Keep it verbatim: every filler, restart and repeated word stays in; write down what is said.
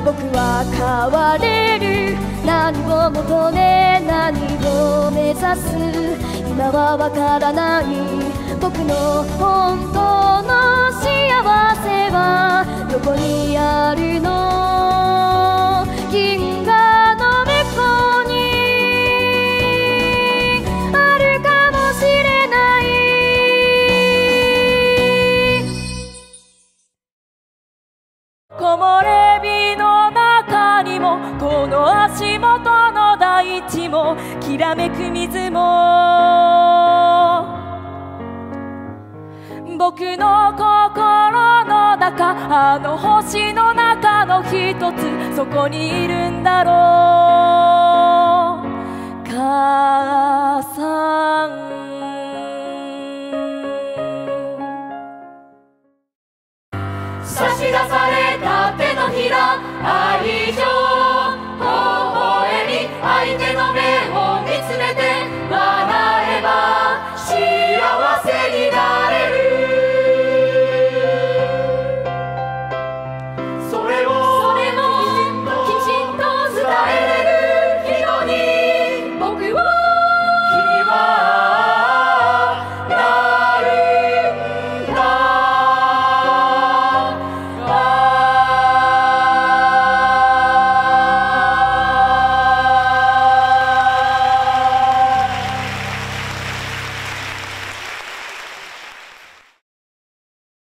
僕は変われる。何を求め何を目指す、今はわからない。僕の本当の幸せはどこにあるの。銀河の向こうにあるかもしれない。木漏れ日の中にもこの足元の大地もきらめく水も僕の心の中、あの星の中の一つ、そこにいるんだろう。母さん、 差し出された手のひら、愛情